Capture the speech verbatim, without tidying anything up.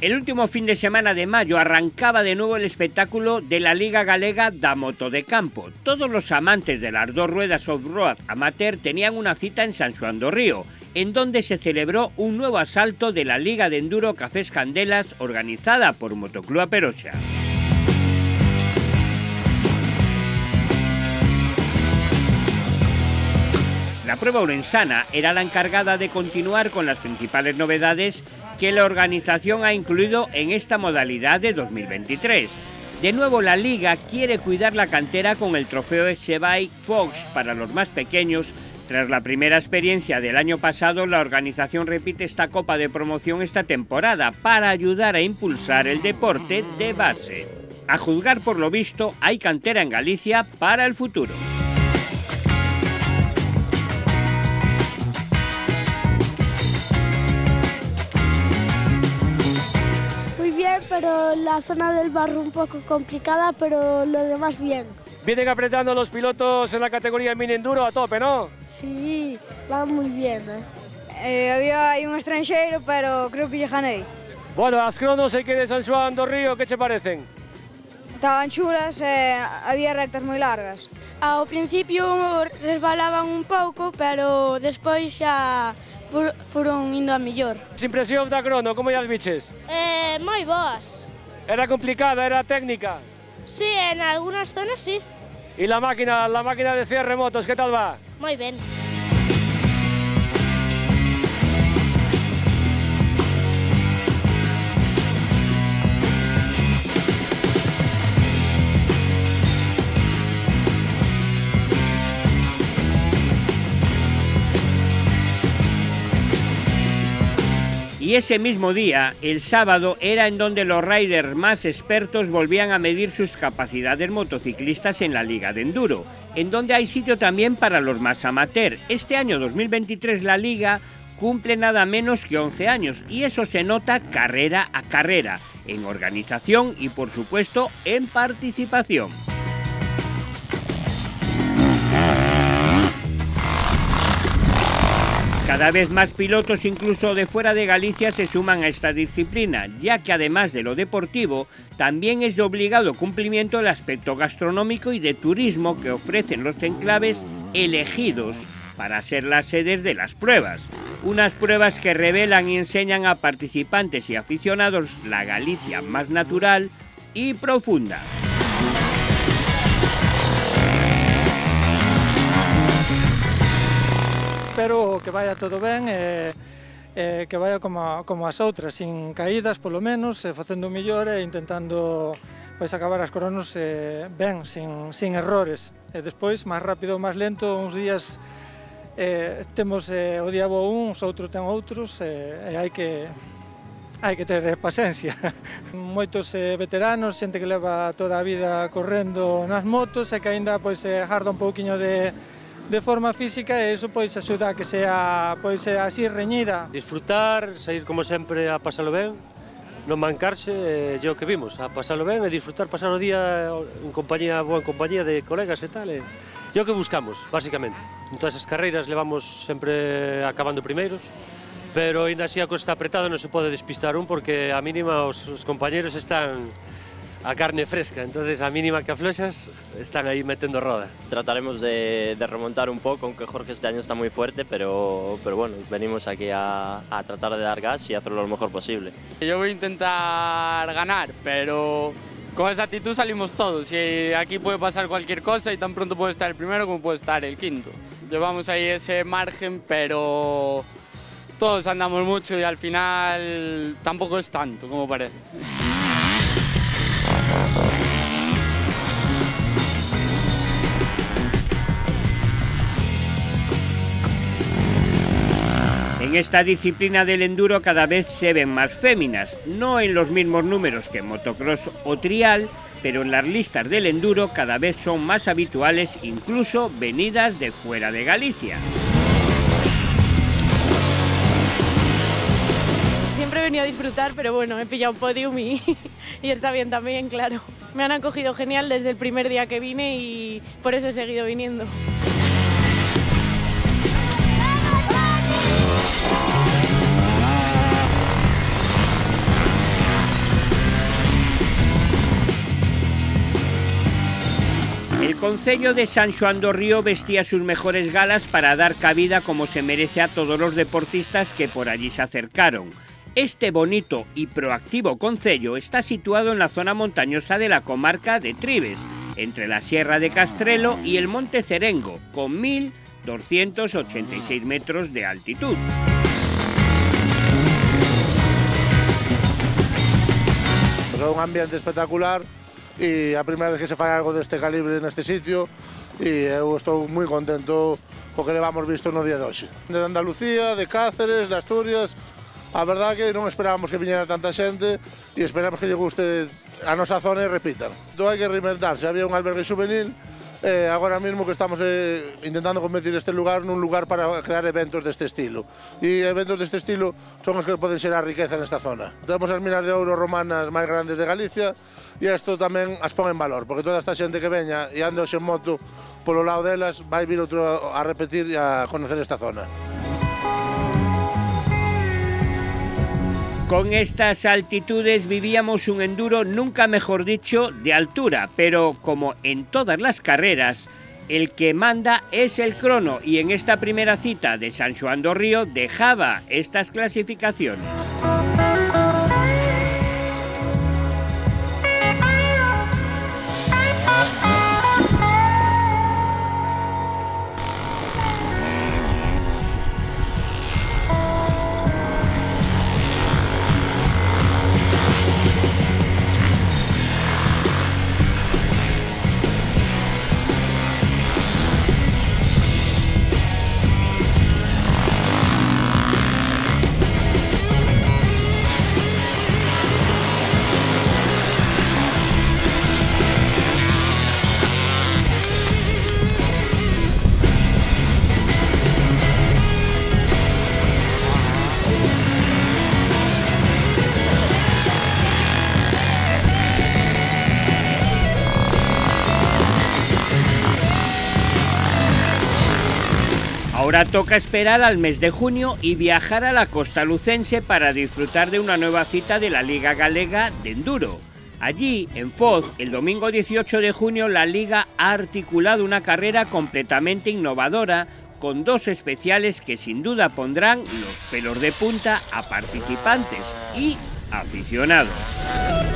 El último fin de semana de mayo arrancaba de nuevo el espectáculo de la Liga Galega da Moto de Campo. Todos los amantes de las dos ruedas off-road amateur tenían una cita en San Xoán do Río, en donde se celebró un nuevo asalto de la Liga de Enduro Cafés Candelas organizada por Motoclub A Peroxa. La prueba orensana era la encargada de continuar con las principales novedades que la organización ha incluido en esta modalidad de dos mil veintitrés. De nuevo, la Liga quiere cuidar la cantera con el trofeo X-Bike Fox para los más pequeños. Tras la primera experiencia del año pasado, la organización repite esta copa de promoción esta temporada para ayudar a impulsar el deporte de base. A juzgar por lo visto, hay cantera en Galicia para el futuro. Pero la zona del barro un poco complicada, pero lo demás bien. Vienen apretando los pilotos en la categoría mini enduro a tope, ¿no? Sí, va muy bien. ¿eh? Eh, había aí un estranxeiro, pero creo que lle ganei. Bueno, as cronos aquí de San Xoán do Río, que che parecen? Estaban chulas e había rectas moi largas. Ao principio resbalaban un pouco, pero despois xa foron indo a mellor. As impresións da crono, como as viches? Eh, moi boas. Era complicada, era técnica? Sí, en algunas zonas sí. ¿Y la máquina, la máquina de cierre motos, qué tal va? Muy bien. Y ese mismo día, el sábado, era en donde los riders más expertos volvían a medir sus capacidades motociclistas en la Liga de Enduro, en donde hay sitio también para los más amateur. Este año dos mil veintitrés la Liga cumple nada menos que once años y eso se nota carrera a carrera, en organización y por supuesto en participación. Cada vez más pilotos, incluso de fuera de Galicia, se suman a esta disciplina, ya que además de lo deportivo, también es de obligado cumplimiento el aspecto gastronómico y de turismo que ofrecen los enclaves elegidos para ser las sedes de las pruebas. Unas pruebas que revelan y enseñan a participantes y aficionados la Galicia más natural y profunda. Espero que vaya todo ben e, e que vaya como, como as outras, sin caídas polo menos, e facendo o mellor e intentando pois, acabar as cronos e, ben, sin, sin errores. E despois, máis rápido ou máis lento, uns días eh, temos eh, o día bo uns, outros ten outros e, e hai que hai que ter paciencia. Moitos eh, veteranos, xente que leva toda a vida correndo nas motos e que aínda pois, eh, jarda un pouquiño de de forma física e iso pois axuda a que sea pois así reñida. Disfrutar, sair como sempre a pasalo ben, non mancarse, é o que vimos, a pasalo ben e disfrutar, pasar o día en compañía, boa en compañía de colegas e tal, é o que buscamos, basicamente. En todas as carreiras levamos sempre acabando primeiros, pero ainda así a cosa está apretada, non se pode despistar un porque a mínima os, os compañeros están a carne fresca, entonces a mínima que afloxas están ahí metiendo roda. Trataremos de, de remontar un poco, aunque Jorge este año está muy fuerte, pero, pero bueno, venimos aquí a, a tratar de dar gas y hacerlo lo mejor posible. Yo voy a intentar ganar, pero con esta actitud salimos todos y aquí puede pasar cualquier cosa y tan pronto puede estar el primero como puede estar el quinto. Llevamos ahí ese margen, pero todos andamos mucho y al final tampoco es tanto como parece. En esta disciplina del enduro cada vez se ven más féminas, no en los mismos números que en motocross o trial, pero en las listas del enduro cada vez son más habituales, incluso venidas de fuera de Galicia. Siempre he venido a disfrutar, pero bueno, he pillado un podium y, y está bien también, claro. Me han acogido genial desde el primer día que vine y por eso he seguido viniendo. concello de San Xoán do Río vestía sus mejores galas para dar cabida como se merece a todos los deportistas que por allí se acercaron. Este bonito y proactivo concello está situado en la zona montañosa de la comarca de Trives, entre la Sierra de Castrelo y el Monte Cerengo, con mil doscientos ochenta y seis metros de altitud. Pues é un ambiente espectacular e a primeira vez que se fai algo deste calibre neste sitio e eu estou moi contento co que levamos visto no día de hoxe. De Andalucía, de Cáceres, de Asturias, a verdade que non esperábamos que viñera tanta xente e esperamos que lle guste a nosa zona e repitan. Entón hai que reinventarse, había un albergue juvenil, eh, agora mesmo que estamos eh, intentando convertir este lugar nun lugar para crear eventos deste estilo. E eventos deste estilo son os que poden ser a riqueza nesta zona. Temos as minas de ouro romanas máis grandes de Galicia e isto tamén as pon en valor, porque toda esta xente que veña e ande hoxe en moto polo lado delas vai vir outro a repetir e a conocer esta zona. Con estas altitudes vivíamos un enduro, nunca mejor dicho, de altura, pero como en todas las carreras, el que manda es el crono y en esta primera cita de San Xoán do Río dejaba estas clasificaciones. Ahora toca esperar al mes de junio y viajar a la costa lucense para disfrutar de una nueva cita de la Liga Galega de Enduro. Allí, en Foz, el domingo dieciocho de junio, la Liga ha articulado una carrera completamente innovadora con dos especiales que sin duda pondrán los pelos de punta a participantes y aficionados.